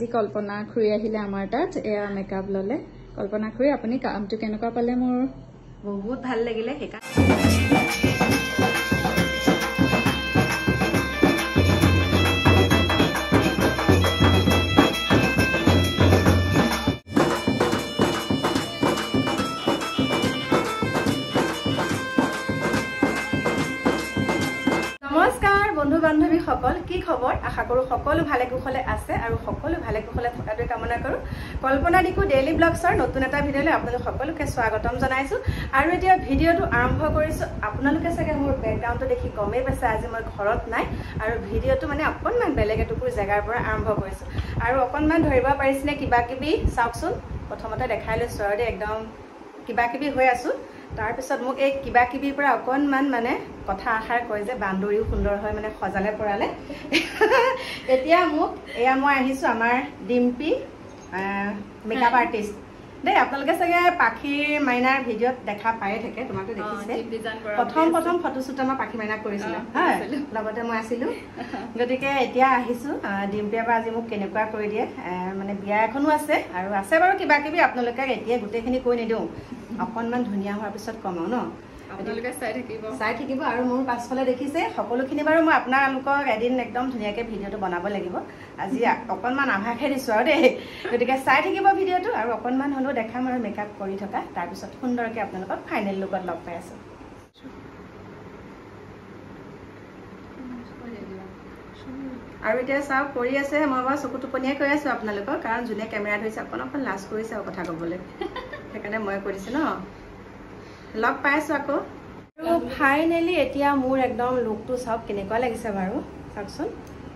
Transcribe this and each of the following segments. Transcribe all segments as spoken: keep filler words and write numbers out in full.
কল্পনা খুৰী আহিলে আমাৰ তাত এয়া মেকআপ ললে কল্পনা খুৰী আপুনি কামটো কেনেকুৱা পালে মোৰ বহুত ভাল লাগিলে হেকা বন্ধু বান্ধৱী সকল কি খবৰ আশা কৰো সকলো ভালে কুশলে আছে আৰু সকলো ভালে কুশলে থকাটো কামনা কৰো কল্পনা দিকু ডেইলি ব্লগছৰ নতুন এটা ভিডিঅলৈ আপোনালোক সকলোকে স্বাগতম জনাইছো আৰু এতিয়া ভিডিঅটো আৰম্ভ কৰিছো আপোনালোকে চাগে মোৰ ব্যাকগ্ৰাউণ্ডটো দেখি গমেই পাইছে আজি মই ঘৰত নাই আৰু ভিডিঅটো মানে অকনমান বেলেগ এটুকুৰ জায়গাৰ পৰা আৰম্ভ কৰিছো আৰু অকনমান ধৰিব পাৰিছনে কিবা কিবি চাওকচোন প্ৰথমতে দেখাই লৈছো আৰু একদম কিবা কিবি হৈ আছো তাৰ পিছত মোক এই কিবা কিবিৰ পৰা অকনমান মানে কথা আশাৰ কয় যে বান্দৰীও সুন্দৰ হয় মানে খজালে পৰালে এতিয়া মোক এয়া মই আহিছো আমাৰ ডিম্পি মেকআপ আৰ্টিষ্ট দে আপোনালোকে চাগে পাখিৰ মাইনাৰ ভিডিঅ'ত দেখা পায়ে থাকে তোমাকে দেখিছে প্ৰথম প্ৰথম ফটোশ্বুট আমাৰ পাখি মাইনা কৰিছিল হয় লগতে মই আছিলো গতিকে এতিয়া আহিছো ডিম্পিয়ে পৰা আজি মোক কেনেকুৱা কৰি দিয়ে মানে বিয়া এখনো আছে আৰু আছে বাৰু কিবা কিবি আপোনালোকে এতিয়া গোটেইখিনি কৈ নিদিওঁ অকনমান ধুনীয়া হোৱাৰ পিছত কমাও ন আপোনালোকে চাই থাকিব চাই থাকিব আৰু মোৰ পাছফালে দেখিছে সকলোখিনি বাৰু মই আপোনালোকক এদিন একদম ধুনীয়াকৈ ভিডিঅ'টো বনাব লাগিব আজি অকনমান আভাসে দিছোঁ আৰু দেই গতিকে চাই থাকিব ভিডিঅ'টো আৰু অকনমান হ'লেও দেখাম আৰু মেকআপ কৰি থকা তাৰপিছত সুন্দৰকৈ আপোনালোকক ফাইনেল লুকত লগ পাই আছোঁ আৰু এতিয়া চাওক কৰি আছে মই বাৰু চকু টোপনিয়াই কৈ আছোঁ আপোনালোকক কাৰণ যোনে কেমেৰা ধৰিছে অকণ অকণ লাজ কৰিছে আৰু কথা ক'বলৈ সেইকাৰণে মই কৰিছোঁ ন লগ পাইছোঁ আকৌ আৰু ফাইনেলি এতিয়া মোৰ একদম লুকটো চাওক কেনেকুৱা লাগিছে বাৰু চাওকচোন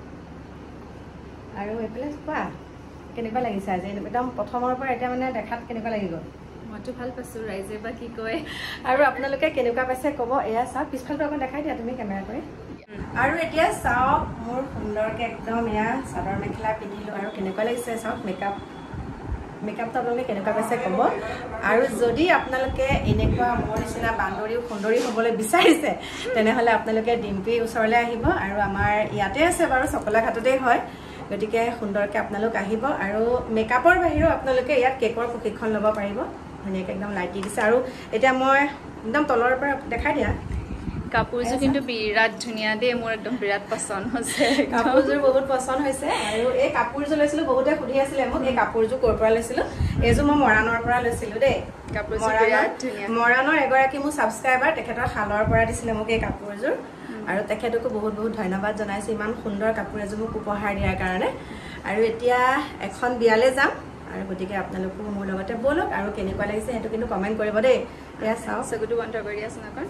আৰু এইফালে কোৱা কেনেকুৱা লাগিছে আজি একদম প্ৰথমৰ পৰা এতিয়া মানে দেখাত কেনেকুৱা লাগিব মইতো ভাল পাইছোঁ ৰাইজে বা কি কয় আৰু আপোনালোকে কেনেকুৱা পাইছে ক'ব এয়া চাওক পিছফালটো অকণ দেখাই দিয়া তুমি কেমেৰা কৰি আৰু এতিয়া চাওক মোৰ সুন্দৰকৈ একদম এয়া চাদৰ মেখেলা পিন্ধিলোঁ আৰু কেনেকুৱা লাগিছে চাওক মেকআপ মেকআপটো আপোনালোকে কেনেকুৱা পাইছে ক'ব আৰু যদি আপোনালোকে এনেকুৱা মোৰ নিচিনা বান্দৰীও সুন্দৰী হ'বলৈ বিচাৰিছে তেনেহ'লে আপোনালোকে ডিম্পিৰ ওচৰলৈ আহিব আৰু আমাৰ ইয়াতে আছে বাৰু চকলাঘাটতেই হয় গতিকে সুন্দৰকৈ আপোনালোক আহিব আৰু মেকআপৰ বাহিৰেও আপোনালোকে ইয়াত কেকৰ প্ৰশিক্ষণ ল'ব পাৰিব ধুনীয়াকৈ একদম লাইট দি দিছে আৰু এতিয়া মই একদম তলৰ পৰা দেখাই দিয়া কাপোৰযোৰ কিন্তু বিৰাট ধুনীয়া দেই মোৰ একদম বিৰাট পচন্দ হৈছে কাপোৰযোৰ বহুত পচন্দ হৈছে আৰু এই কাপোৰযোৰ লৈছিলোঁ বহুতে সুধি আছিলে মোক এই কাপোৰযোৰ ক'ৰ পৰা লৈছিলোঁ এইযোৰ মই মৰাণৰ পৰা লৈছিলোঁ দেই কাপোৰযোৰ বিৰাট ধুনীয়া মৰাণৰ এগৰাকী মোৰ ছাবস্ক্ৰাইবাৰ তেখেতৰ শালৰ পৰা দিছিলে মোক এই কাপোৰযোৰ আৰু তেখেতকো বহুত বহুত ধন্যবাদ জনাইছোঁ ইমান সুন্দৰ কাপোৰ এযোৰ মোক উপহাৰ দিয়াৰ কাৰণে আৰু এতিয়া এখন বিয়ালৈ যাম আৰু গতিকে আপোনালোকো মোৰ লগতে ব'লক আৰু কেনেকুৱা লাগিছে সেইটো কিন্তু কমেণ্ট কৰিব দেই এয়া চাওক চকুটো বন্ধ কৰি আছোন অকণ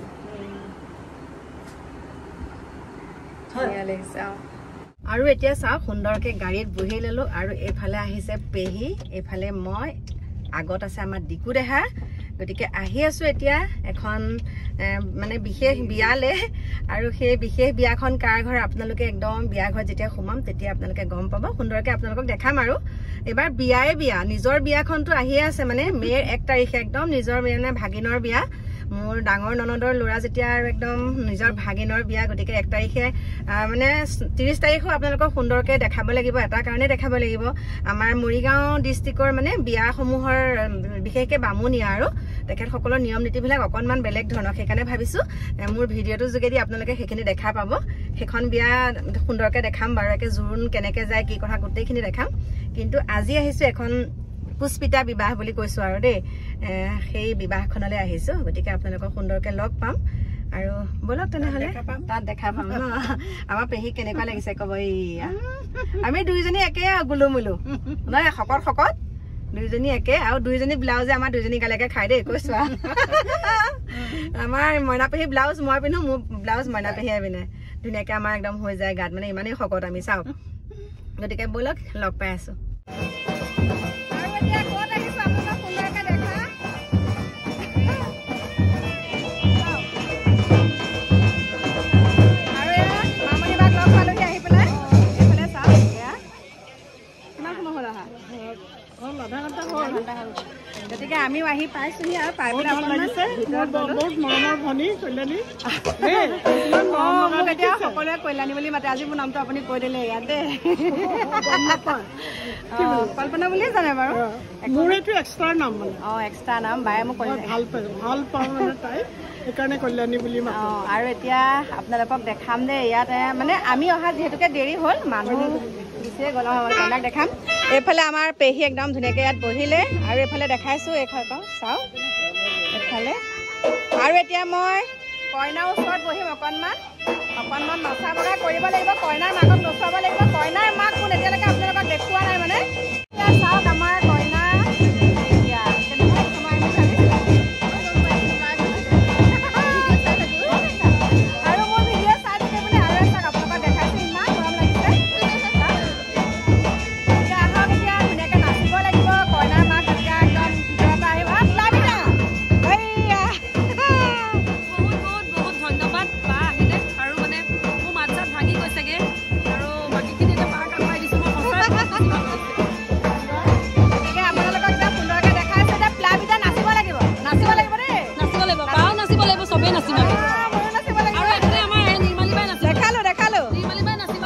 আৰু এতিয়া চাওক সুন্দৰকৈ গাড়ীত বহি ল'লোঁ আৰু এইফালে আহিছে পেহী এইফালে মই আগত আছে আমাৰ ডিকু দেহা গতিকে আহি আছোঁ এতিয়া এখন মানে বিশেষ বিয়ালৈ আৰু সেই বিশেষ বিয়াখন কাৰ ঘৰ আপোনালোকে একদম বিয়া ঘৰত যেতিয়া সোমাম তেতিয়া আপোনালোকে গম পাব সুন্দৰকৈ আপোনালোকক দেখাম আৰু এইবাৰ বিয়াই বিয়া নিজৰ বিয়াখনটো আহিয়ে আছে মানে মে'ৰ এক তাৰিখে একদম নিজৰ মানে ভাগিনৰ বিয়া মোৰ ডাঙৰ ননদৰ ল'ৰা যেতিয়া আৰু একদম নিজৰ ভাগিনৰ বিয়া গতিকে এক তাৰিখে মানে ত্ৰিছ তাৰিখো আপোনালোকক সুন্দৰকৈ দেখাব লাগিব এটা কাৰণে দেখাব লাগিব আমাৰ মৰিগাঁও ডিষ্ট্ৰিক্টৰ মানে বিয়াসমূহৰ বিশেষকৈ বামুণীয়া আৰু তেখেতসকলৰ নিয়ম নীতিবিলাক অকণমান বেলেগ ধৰণৰ সেইকাৰণে ভাবিছোঁ মোৰ ভিডিঅ'টোৰ যোগেদি আপোনালোকে সেইখিনি দেখা পাব সেইখন বিয়া সুন্দৰকৈ দেখাম বাৰু একে জোৰোণ কেনেকৈ যায় কি কথা গোটেইখিনি দেখাম কিন্তু আজি আহিছোঁ এখন পুষ্পিতা বিবাহ বুলি কৈছোঁ আৰু দেই সেই বিবাহখনলৈ আহিছোঁ গতিকে আপোনালোকক সুন্দৰকৈ লগ পাম আৰু ব'লক তেনেহ'লে তাত দেখা পাম ন আমাৰ পেহীক কেনেকুৱা লাগিছে ক'ব এইয়া আমি দুইজনী একে গুলো মুলো নহয় শকত শকত দুইজনী একে আৰু দুইজনী ব্লাউজে আমাৰ দুইজনী গালেকে খাই দেই কৈছোঁ আমাৰ মইনা পেহী ব্লাউজ মই পিন্ধো মোৰ ব্লাউজ মইনা পেহীয়ে পিন্ধে ধুনীয়াকৈ আমাৰ একদম হৈ যায় গাত মানে ইমানেই শকত আমি চাওক গতিকে ব'লক লগ পাই আছোঁ গতিকে আমিও আহি পাইছোহি আৰু পাই পেলাই অকণমান বহুত মৰমৰ ভনী কল্যাণী মোক এতিয়া সকলোৱে কল্যাণী বুলি মাতে আজি মোৰ নামটো আপুনি কৈ দিলে ইয়াত দেই কল্পনা বুলিয়ে জানে বাৰু মোৰ এইটো এক্সট্ৰা নাম মানে অঁ এক্সট্ৰা নাম বায়ে মোক কৈছে ভাল পাওঁ ভাল পাওঁ মানে তাই সেইকাৰণে কল্যাণী বুলি মাতো অঁ আৰু এতিয়া আপোনালোকক দেখাম দেই ইয়াত মানে আমি অহা যিহেতুকে দেৰি হ'ল মানুহ গুচিয়ে গ'ল কইনাক দেখাম এইফালে আমাৰ পেহী একদম ধুনীয়াকৈ ইয়াত বহিলে আৰু এইফালে দেখাইছোঁ এইখন চাওঁ এইফালে আৰু এতিয়া মই কইনাৰ ওচৰত বহিম অকণমান অকণমান নচা বগা কৰিব লাগিব কইনাৰ মাকক নচুৱাব লাগিব কইনাৰ মাক কোন এতিয়ালৈকে আপোনালোকক দেখুওৱা নাই মানে এতিয়া চাওক আমাৰ কইনা এতিয়া কেনেকৈ সোমাই আমি চালিছিলোঁ আৰু মোৰ ভিডিঅ' চাই থাকে বুলি আৰু এটাক আপোনালোকক দেখাইছোঁ ইমান মৰম লাগিছে এতিয়া আহক এতিয়া ধুনীয়াকৈ নাচিব লাগিব কইনাৰ মাক এতিয়া একদম ভিতৰৰ পৰা আহিব লাভিতা এইয়া বহুত বহুত বহুত ধন্যবাদ বা আহিলে আৰু মানে মোৰ মাত চাত ভাঙি গৈছেগৈ আৰু বাকীখিনি এতিয়া বাক আগুৱাই দিছোঁ মই সঁচাই এতিয়া আপোনালোকক এতিয়া সুন্দৰকৈ দেখাইছোঁ এতিয়া প্লাবিতা নাচিব লাগিব নাচিব লাগিব দেই নাচিব লাগিব বাও নাচিব লাগিব চবেই নাচিম আমি ময়ো নাচিব লাগিব আৰু এইফালে আমাৰ নিৰ্মালী বাই নাচিব দেখালোঁ দেখালোঁ নিৰ্মালী বাই নাচিব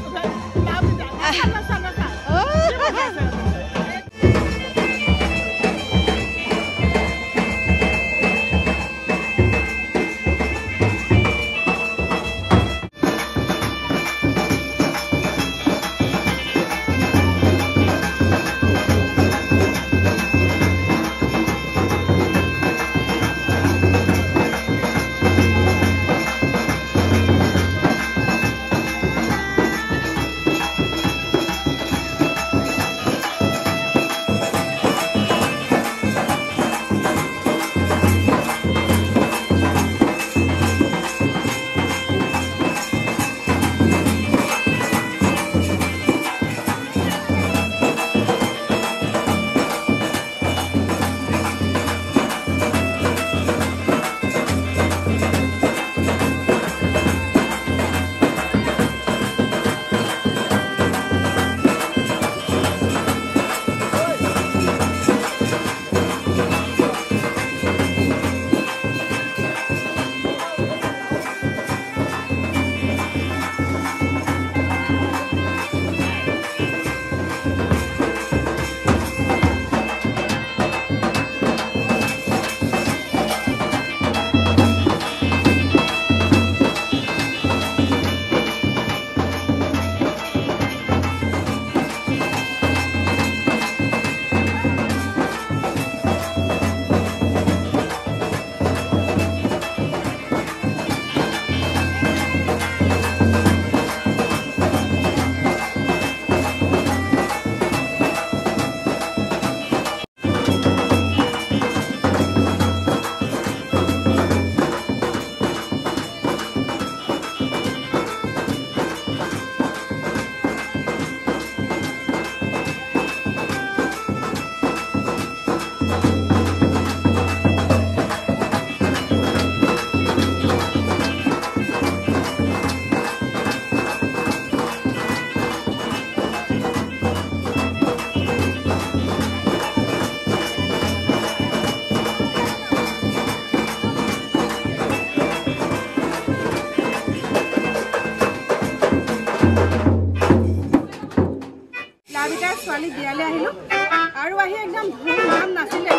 ছোৱালী বিয়ালৈ আহিলোঁ আৰু আহি একদম ধুম ধাম নাচিলে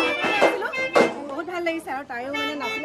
বহুত ভাল লাগিছে আৰু তাইও মানে নাচিলে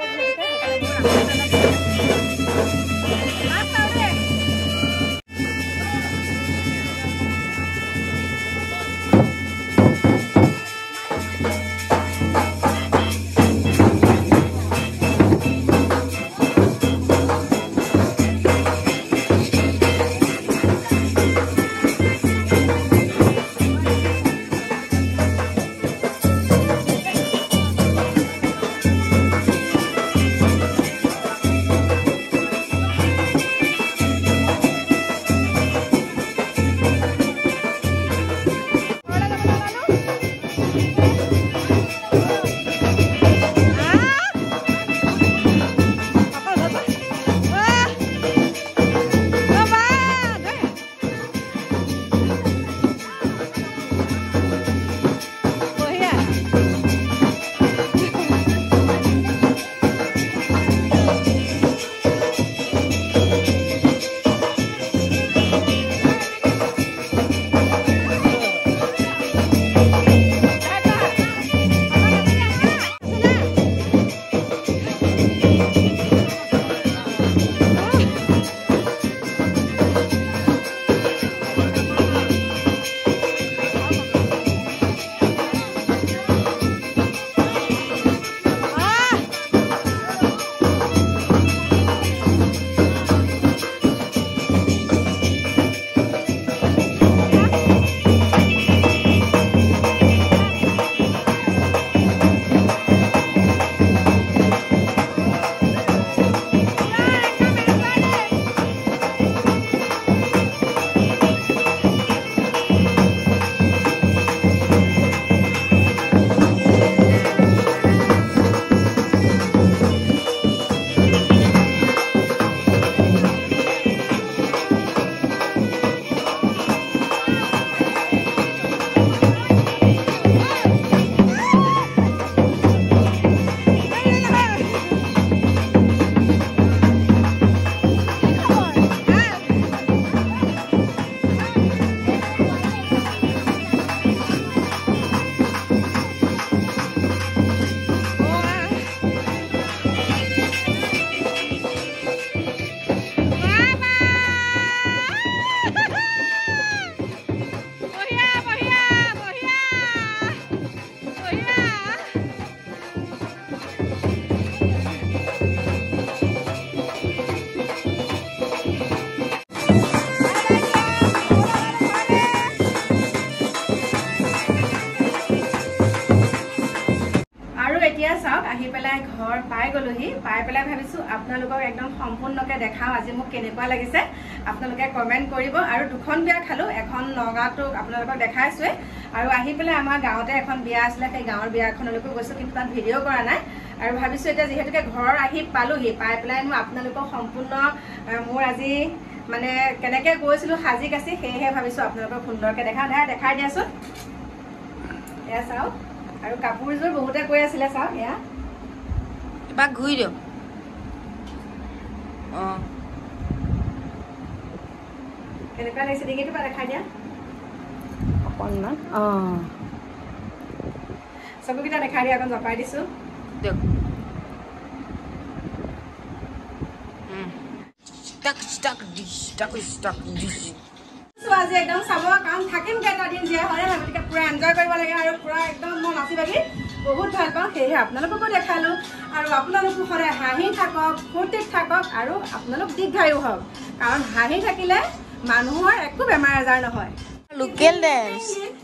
ঘৰ পাই গ'লোহি পাই পেলাই ভাবিছোঁ আপোনালোকক একদম সম্পূৰ্ণকৈ দেখাওঁ আজি মোক কেনেকুৱা লাগিছে আপোনালোকে কমেণ্ট কৰিব আৰু দুখন বিয়া খালোঁ এখন নগাঁৱতো আপোনালোকক দেখাইছোঁৱে আৰু আহি পেলাই আমাৰ গাঁৱতে এখন বিয়া আছিলে সেই গাঁৱৰ বিয়াখনলৈকো গৈছোঁ কিন্তু তাত ভিডিঅ' কৰা নাই আৰু ভাবিছোঁ এতিয়া যিহেতুকে ঘৰ আহি পালোহি পাই পেলাই মই আপোনালোকক সম্পূৰ্ণ মোৰ আজি মানে কেনেকৈ গৈছিলোঁ সাজি কাচি সেয়েহে ভাবিছোঁ আপোনালোকক সুন্দৰকৈ দেখাওঁ দেখাই দেখাই দিয়াচোন এয়া চাওক আৰু কাপোৰযোৰ বহুতে কৈ আছিলে চাওক এয়া এবাৰ ঘূৰি দিওঁ অঁ কেনেকুৱা লাগিছে ডিঙিটো পৰা দেখাই দিয়া অকণমান অঁ চকুকেইটা দেখাই দিয়া অকণ জপাই দিছোঁ দিয়ক stack stack dish stack stack dish আজি একদম চাব কাৰণ থাকিম কেইটা দিন জীয়াই হয় নহয় গতিকে পুৰা এনজয় কৰিব লাগে আৰু পুৰা একদম মই নাচি বাগি বহুত ভাল পাওঁ সেয়েহে আপোনালোককো দেখালোঁ আৰু আপোনালোকো সদায় হাঁহি থাকক ফূৰ্তিত থাকক আৰু আপোনালোক দীৰ্ঘায়ু হওক কাৰণ হাঁহি থাকিলে মানুহৰ একো বেমাৰ আজাৰ নহয় লোকেল ডেন্স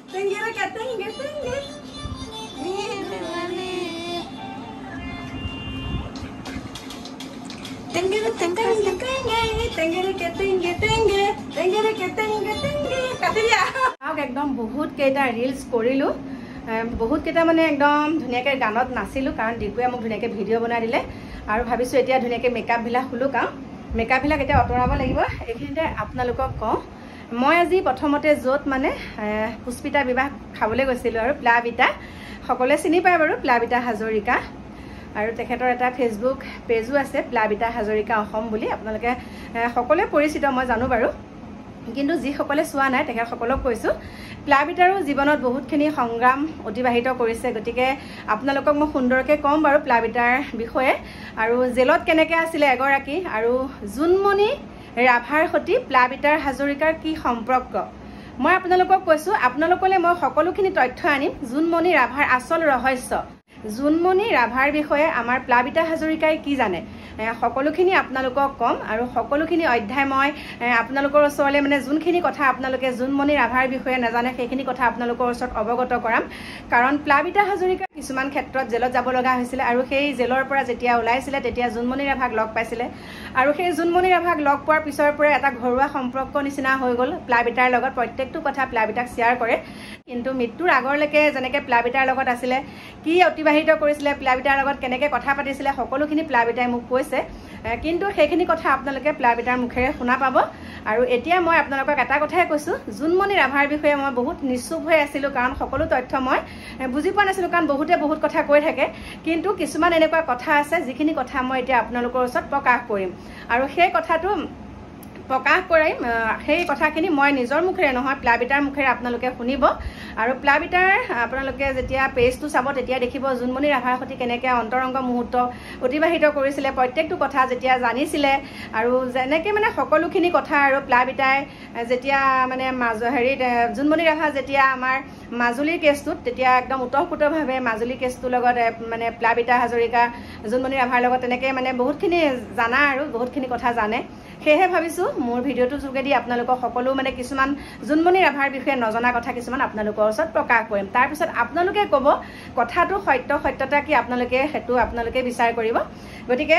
একদম বহুত কেইটা ৰিলছ কৰিলোঁ বহুত কেইটা মানে একদম ধুনীয়াকৈ গানত নাচিলোঁ কাৰণ ডিপুৱে মোক ধুনীয়াকৈ ভিডিঅ' বনাই দিলে আৰু ভাবিছোঁ এতিয়া ধুনীয়াকৈ মেকআপবিলাক খুলোঁ কাৰণ মেকআপবিলাক এতিয়া আঁতৰাব লাগিব এইখিনিতে আপোনালোকক কওঁ মই আজি প্ৰথমতে য'ত মানে পুষ্পিতা বিবাহ খাবলৈ গৈছিলোঁ আৰু প্লাবিতা সকলোৱে চিনি পায় বাৰু প্লাবিতা হাজৰিকা আৰু তেখেতৰ এটা ফেচবুক পেজো আছে প্লাবিতা হাজৰিকা অসম বুলি আপোনালোকে সকলোৱে পৰিচিত মই জানো বাৰু কিন্তু যিসকলে চোৱা নাই তেখেতসকলক কৈছোঁ প্লাবিতাৰো জীৱনত বহুতখিনি সংগ্ৰাম অতিবাহিত কৰিছে গতিকে আপোনালোকক মই সুন্দৰকৈ ক'ম বাৰু প্লাবিতাৰ বিষয়ে আৰু জেলত কেনেকৈ আছিলে এগৰাকী আৰু জোনমণি ৰাভাৰ সৈতে প্লাবিতাৰ হাজৰিকাৰ কি সম্পৰ্ক মই আপোনালোকক কৈছোঁ আপোনালোকলৈ মই সকলোখিনি তথ্য আনিম জোনমণি ৰাভাৰ আচল ৰহস্য জোনমণি ৰাভাৰ বিষয়ে আমাৰ প্লাবিতা হাজৰিকাই কি জানে সকলোখিনি আপোনালোকক ক'ম আৰু সকলোখিনি অধ্যায় মই আপোনালোকৰ ওচৰলৈ মানে যোনখিনি কথা আপোনালোকে জোনমণি ৰাভাৰ বিষয়ে নাজানে সেইখিনি কথা আপোনালোকৰ ওচৰত অৱগত কৰাম কাৰণ প্লাবিতা হাজৰিকা কিছুমান ক্ষেত্ৰত জেলত যাব লগা হৈছিলে আৰু সেই জেলৰ পৰা যেতিয়া ওলাইছিলে তেতিয়া জোনমণি ৰাভাক লগ পাইছিলে আৰু সেই জোনমণি ৰাভাক লগ পোৱাৰ পিছৰ পৰা এটা ঘৰুৱা সম্পৰ্ক নিচিনা হৈ গ'ল প্লাবিতাৰ লগত প্ৰত্যেকটো কথা প্লাবিতাক শ্বেয়াৰ কৰে কিন্তু মৃত্যুৰ আগলৈকে যেনেকৈ প্লাবিতাৰ লগত আছিলে কি অতিবাহিত কৰিছিলে প্লাবিতাৰ লগত কেনেকৈ কথা পাতিছিলে সকলোখিনি প্লাবিতাই মোক কৈছে কিন্তু সেইখিনি কথা আপোনালোকে প্লাবিতাৰ মুখেৰে শুনা পাব আৰু এতিয়া মই আপোনালোকক এটা কথাই কৈছোঁ জোনমণি ৰাভাৰ বিষয়ে মই বহুত নিশ্চুপ হৈ আছিলোঁ কাৰণ সকলো তথ্য মই বুজি পোৱা নাছিলোঁ কাৰণ বহুতে বহুত কথা কৈ থাকে কিন্তু কিছুমান এনেকুৱা কথা আছে যিখিনি কথা মই এতিয়া আপোনালোকৰ ওচৰত প্ৰকাশ কৰিম আৰু সেই কথাটো প্ৰকাশ কৰিম সেই কথাখিনি মই নিজৰ মুখেৰে নহয় প্লাবিতাৰ মুখেৰে আপোনালোকে শুনিব আৰু প্লাবিতাৰ আপোনালোকে যেতিয়া পেজটো চাব তেতিয়া দেখিব জোনমণি ৰাভাৰ সৈতে কেনেকৈ অন্তৰংগ মুহূৰ্ত অতিবাহিত কৰিছিলে প্ৰত্যেকটো কথা যেতিয়া জানিছিলে আৰু যেনেকৈ মানে সকলোখিনি কথা আৰু প্লাবিতাই যেতিয়া মানে মাজ হেৰিত জোনমণি ৰাভা যেতিয়া আমাৰ মাজুলীৰ কেছটোত তেতিয়া একদম ওতঃপ্ৰোতভাৱে মাজুলী কেছটোৰ লগত মানে প্লাবিতা হাজৰিকা জোনমণি ৰাভাৰ লগত তেনেকৈ মানে বহুতখিনি জানা আৰু বহুতখিনি কথা জানে সেয়েহে ভাবিছোঁ মোৰ ভিডিঅ'টোৰ যোগেদি আপোনালোকক সকলো মানে কিছুমান জোনমণি ৰাভাৰ বিষয়ে নজনা কথা কিছুমান আপোনালোকৰ ওচৰত প্ৰকাশ কৰিম তাৰপিছত আপোনালোকে ক'ব কথাটো সত্য সত্যতা কি আপোনালোকে সেইটো আপোনালোকে বিচাৰ কৰিব গতিকে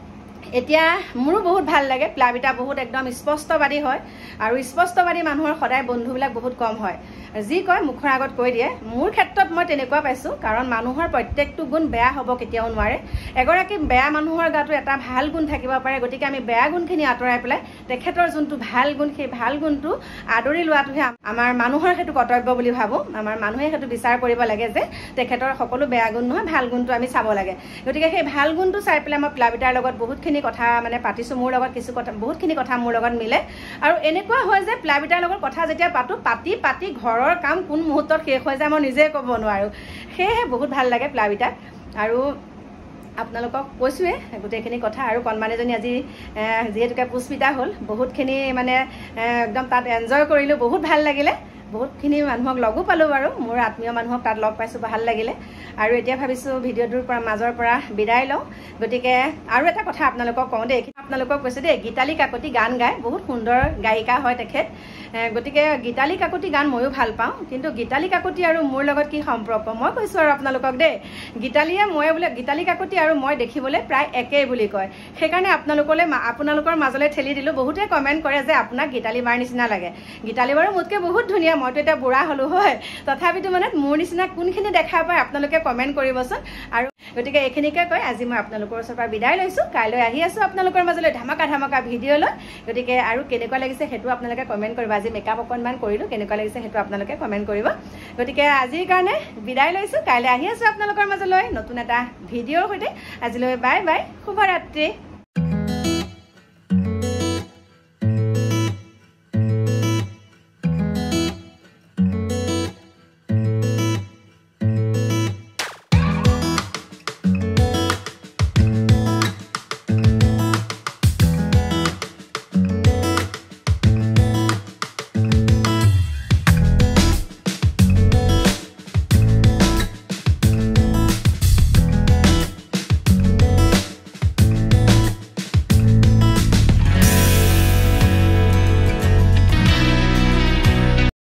এতিয়া মোৰো বহুত ভাল লাগে প্লাবিতা বহুত একদম স্পষ্টবাদী হয় আৰু স্পষ্টবাদী মানুহৰ সদায় বন্ধুবিলাক বহুত কম হয় যি কয় মুখৰ আগত কৈ দিয়ে মোৰ ক্ষেত্ৰত মই তেনেকুৱা পাইছোঁ কাৰণ মানুহৰ প্ৰত্যেকটো গুণ বেয়া হ'ব কেতিয়াও নোৱাৰে এগৰাকী বেয়া মানুহৰ গাতো এটা ভাল গুণ থাকিব পাৰে গতিকে আমি বেয়া গুণখিনি আঁতৰাই পেলাই তেখেতৰ যোনটো ভাল গুণ সেই ভাল গুণটো আদৰি লোৱাটোহে আমাৰ মানুহৰ সেইটো কৰ্তব্য বুলি ভাবোঁ আমাৰ মানুহে সেইটো বিচাৰ কৰিব লাগে যে তেখেতৰ সকলো বেয়া গুণ নহয় ভাল গুণটো আমি চাব লাগে গতিকে সেই ভাল গুণটো চাই পেলাই মই প্লাবিতাৰ লগত বহুতখিনি কথা মানে পাতিছোঁ মোৰ লগত কিছু কথা বহুতখিনি কথা মোৰ লগত মিলে আৰু এনেকুৱা হয় যে প্লাবিতাৰ লগত কথা যেতিয়া পাতোঁ পাতি পাতি ঘৰৰ কাম কোন মুহূৰ্তত শেষ হৈ যায় মই নিজে ক'ব নোৱাৰোঁ সেয়েহে বহুত ভাল লাগে প্লাবিতাক আৰু আপোনালোকক কৈছোঁৱে গোটেইখিনি কথা আৰু কণমানিজনী আজি যিহেতুকে পুষ্পিতা হ'ল বহুতখিনি মানে একদম তাত এনজয় কৰিলোঁ বহুত ভাল লাগিলে বহুতখিনি মানুহক লগো পালোঁ বাৰু মোৰ আত্মীয় মানুহক তাত লগ পাইছোঁ ভাল লাগিলে আৰু এতিয়া ভাবিছোঁ ভিডিঅ'টোৰ পৰা মাজৰ পৰা বিদায় লওঁ গতিকে আৰু এটা কথা আপোনালোকক কওঁ দেই আপোনালোকক কৈছে দেই গীতালি কাকতি গান গায় বহুত সুন্দৰ গায়িকা হয় তেখেত গতিকে গীতালি কাকতি গান ময়ো ভাল পাওঁ কিন্তু গীতালি কাকতি আৰু মোৰ লগত কি সম্পৰ্ক মই কৈছোঁ আৰু আপোনালোকক দেই গীতালিয়ে মই বোলে গীতালি কাকতি আৰু মই দেখিবলৈ প্ৰায় একেই বুলি কয় সেইকাৰণে আপোনালোকলৈ আপোনালোকৰ মাজলৈ ঠেলি দিলোঁ বহুতে কমেণ্ট কৰে যে আপোনাক গীতালি বাৰ নিচিনা লাগে গীতালি বাৰু মোতকৈ বহুত ধুনীয়া মইতো এতিয়া বুঢ়া হ'লোঁ হয় তথাপিতো মানে মোৰ নিচিনা কোনখিনি দেখা পায় আপোনালোকে কমেণ্ট কৰিবচোন আৰু গতিকে এইখিনিকে কৈ আজি মই আপোনালোকৰ ওচৰৰ পৰা বিদায় লৈছোঁ কাইলৈ আহি আছোঁ আপোনালোকৰ মাজলৈ ধামাকা ধামাকা ভিডিঅ' লৈ গতিকে আৰু কেনেকুৱা লাগিছে সেইটো আপোনালোকে কমেণ্ট কৰিব আজি মেকআপ অকণমান কৰিলোঁ কেনেকুৱা লাগিছে সেইটো আপোনালোকে কমেণ্ট কৰিব গতিকে আজিৰ কাৰণে বিদায় লৈছোঁ কাইলৈ আহি আছোঁ আপোনালোকৰ মাজলৈ নতুন এটা ভিডিঅ'ৰ সৈতে আজিলৈ বাই বাই শুভৰাত্ৰি